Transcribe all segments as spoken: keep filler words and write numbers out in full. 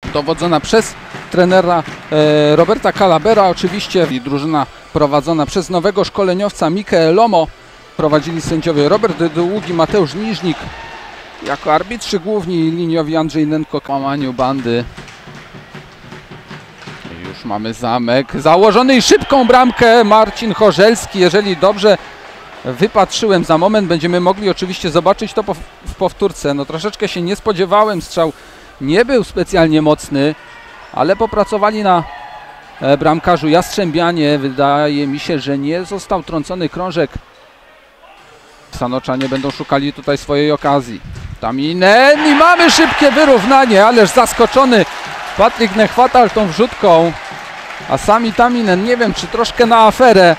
dowodzona przez trenera e, Roberta Calabera oczywiście i drużyna prowadzona przez nowego szkoleniowca Michael Lomo. Prowadzili sędziowie Robert Długi, Mateusz Niżnik jako arbitrzy główni i liniowi Andrzej Nenko w łamaniu bandy. I już mamy zamek założony i szybką bramkę Marcin Chorzelski. Jeżeli dobrze wypatrzyłem za moment, będziemy mogli oczywiście zobaczyć to w powtórce. No troszeczkę się nie spodziewałem, strzał nie był specjalnie mocny, ale popracowali na bramkarzu Jastrzębianie. Wydaje mi się, że nie został trącony krążek. Sanoczanie będą szukali tutaj swojej okazji. Taminen i mamy szybkie wyrównanie, ależ zaskoczony Patryk Nechwatal tą wrzutką. A sami Taminen, nie wiem, czy troszkę na aferę,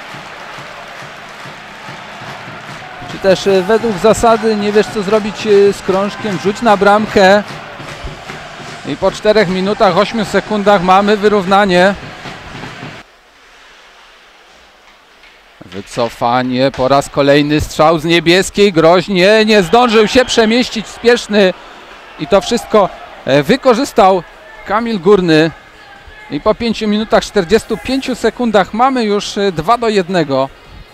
czy też według zasady nie wiesz co zrobić z krążkiem, rzuć na bramkę. I po czterech minutach, ośmiu sekundach mamy wyrównanie. Wycofanie, po raz kolejny strzał z niebieskiej, groźnie, nie zdążył się przemieścić, spieszny. I to wszystko wykorzystał Kamil Górny. I po pięciu minutach, czterdziestu pięciu sekundach mamy już dwa do jednego.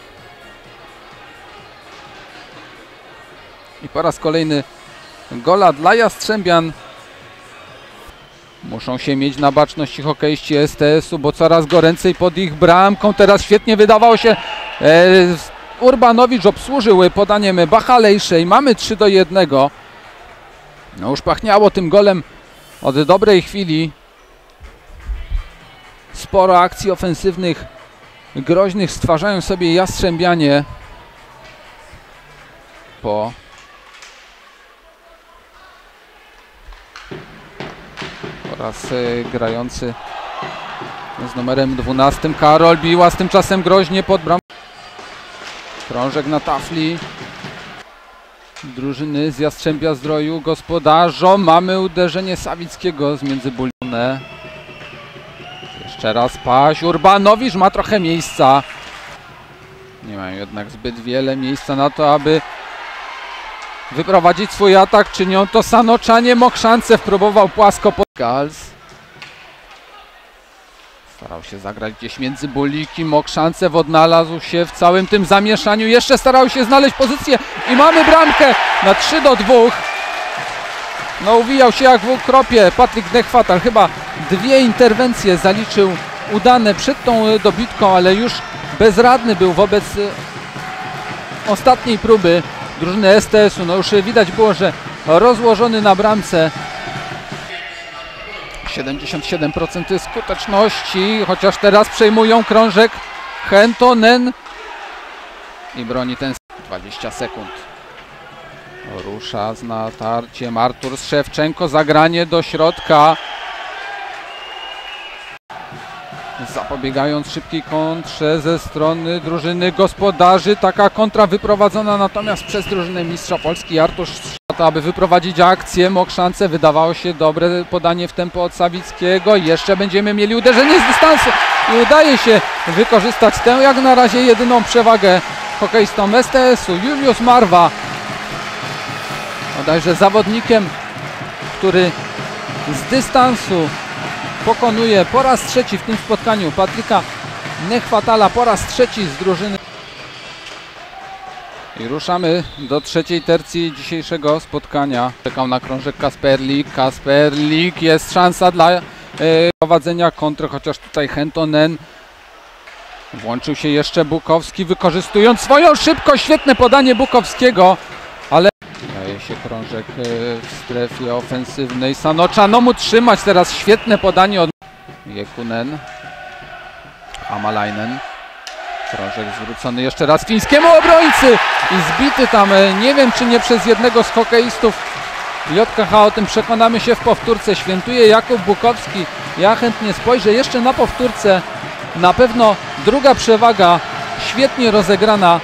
I po raz kolejny gola dla Jastrzębian. Muszą się mieć na baczności hokeiści S T S-u, bo coraz goręcej pod ich bramką. Teraz świetnie wydawało się, e, Urbanowicz obsłużył podaniem Bachalejszej. Mamy trzy do jednego. No już pachniało tym golem od dobrej chwili. Sporo akcji ofensywnych, groźnych stwarzają sobie Jastrzębianie. Po Oraz y, grający z numerem dwunastym Karol Biłas, tymczasem groźnie pod bramką. Krążek na tafli. Drużyny z Jastrzębia Zdroju gospodarzom. Mamy uderzenie Sawickiego z międzybulone. Jeszcze raz paść. Urbanowicz ma trochę miejsca. Nie mają jednak zbyt wiele miejsca na to, aby wyprowadzić swój atak. Czynią to Sanoczanie. Mokrzance próbował płasko pod Gals. Starał się zagrać gdzieś między buliki. Mokrzance odnalazł się w całym tym zamieszaniu. Jeszcze starał się znaleźć pozycję i mamy bramkę na trzy do dwóch. No uwijał się jak w ukropie Patryk Nechwatal. Chyba dwie interwencje zaliczył udane przed tą dobitką, ale już bezradny był wobec ostatniej próby drużyny S T S-u. No już widać było, że rozłożony na bramce. siedemdziesiąt siedem procent skuteczności, chociaż teraz przejmują krążek Hentonen i broni ten dwadzieścia sekund. Rusza z natarciem Artur Szewczenko, zagranie do środka. Zapobiegając szybkiej kontrze ze strony drużyny gospodarzy. Taka kontra wyprowadzona natomiast przez drużynę mistrza Polski. Artur Szewczenko, aby wyprowadzić akcję. Mokrzance, wydawało się dobre podanie w tempo od Sawickiego. Jeszcze będziemy mieli uderzenie z dystansu i udaje się wykorzystać tę jak na razie jedyną przewagę hokeistom S T S-u. Juliusz Marwa, bodajże zawodnikiem, który z dystansu pokonuje po raz trzeci w tym spotkaniu Patryka Nechwatala, po raz trzeci z drużyny. I ruszamy do trzeciej tercji dzisiejszego spotkania. Czekał na krążek Kasperlik. Kasperlik, jest szansa dla e, prowadzenia kontry, chociaż tutaj Hentonen. Włączył się jeszcze Bukowski, wykorzystując swoją szybkość. Świetne podanie Bukowskiego, ale daje się krążek w strefie ofensywnej. Sanoczano mu trzymać teraz. Świetne podanie od Jekunen. Hamalainen. Krążek zwrócony jeszcze raz fińskiemu obrońcy i zbity tam, nie wiem czy nie przez jednego z hokeistów J K H. O tym przekonamy się w powtórce. Świętuje Jakub Bukowski. Ja chętnie spojrzę jeszcze na powtórce. Na pewno druga przewaga świetnie rozegrana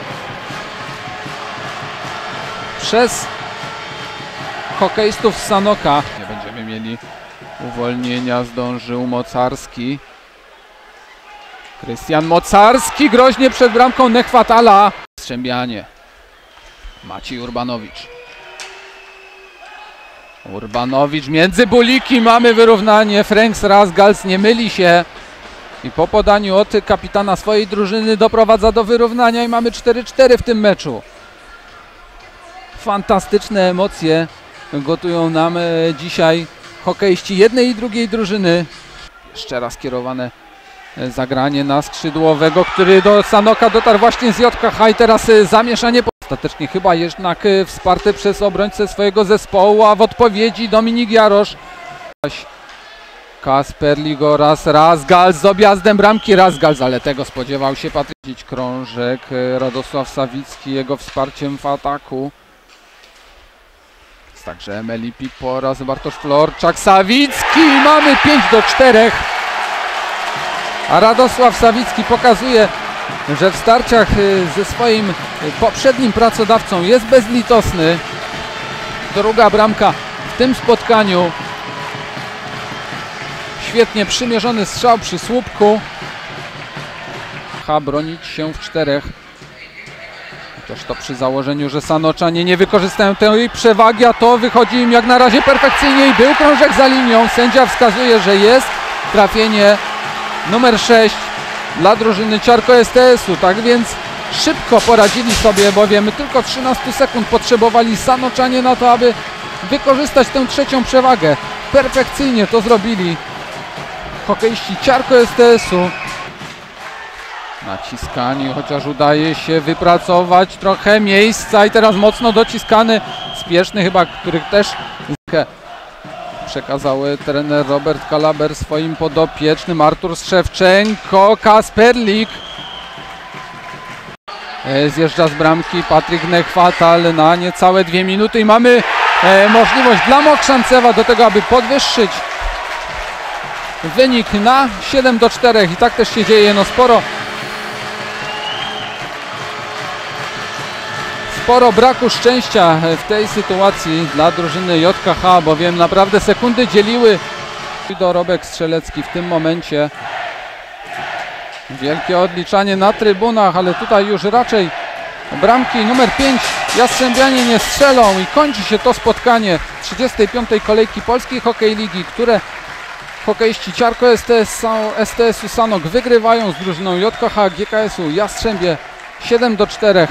przez hokeistów z Sanoka. Nie będziemy mieli uwolnienia, zdążył Mocarski. Krystian Mocarski groźnie przed bramką Nechwatala. Jastrzębianie. Maciej Urbanowicz. Urbanowicz między buliki, mamy wyrównanie. Franks Razgals nie myli się i po podaniu od kapitana swojej drużyny doprowadza do wyrównania i mamy cztery cztery w tym meczu. Fantastyczne emocje gotują nam dzisiaj hokeiści jednej i drugiej drużyny. Jeszcze raz kierowane zagranie na skrzydłowego, który do Sanoka dotarł właśnie z J K H i teraz zamieszanie. Ostatecznie chyba jednak wsparty przez obrońcę swojego zespołu, a w odpowiedzi Dominik Jarosz. Kasperlik oraz Razgals z objazdem bramki. Razgals, ale tego spodziewał się Patryk. Krążek, Radosław Sawicki, jego wsparciem w ataku. Także Emeli Pipo oraz Bartosz Florczak. Sawicki, mamy pięć do czterech. A Radosław Sawicki pokazuje, że w starciach ze swoim poprzednim pracodawcą jest bezlitosny. Druga bramka w tym spotkaniu. Świetnie przymierzony strzał przy słupku. Ha, bronić się w czterech. Chociaż to przy założeniu, że Sanoczanie nie wykorzystają tej przewagi, a to wychodzi im jak na razie perfekcyjnie i był krążek za linią. Sędzia wskazuje, że jest trafienie numer sześć dla drużyny Ciarko S T S-u. Tak więc szybko poradzili sobie, bowiem tylko trzynaście sekund potrzebowali Sanoczanie na to, aby wykorzystać tę trzecią przewagę. Perfekcyjnie to zrobili hokeiści Ciarko S T S-u. Naciskani, chociaż udaje się wypracować trochę miejsca i teraz mocno dociskany, spieszny chyba, który też przekazał trener Robert Kalaber swoim podopiecznym. Artur Strzewczenko, Kasperlik. Zjeżdża z bramki Patryk Nechwatal na niecałe dwie minuty i mamy e, możliwość dla Mokrzancewa do tego, aby podwyższyć wynik na siedem do czterech i tak też się dzieje. No sporo Sporo braku szczęścia w tej sytuacji dla drużyny J K H, bowiem naprawdę sekundy dzieliły. Dorobek strzelecki w tym momencie. Wielkie odliczanie na trybunach, ale tutaj już raczej bramki numer pięć Jastrzębianie nie strzelą i kończy się to spotkanie trzydziestej piątej kolejki Polskiej Hokej Ligi, które hokeiści Ciarko S T S-u Sanok wygrywają z drużyną J K H G K S-u Jastrzębie siedem do czterech.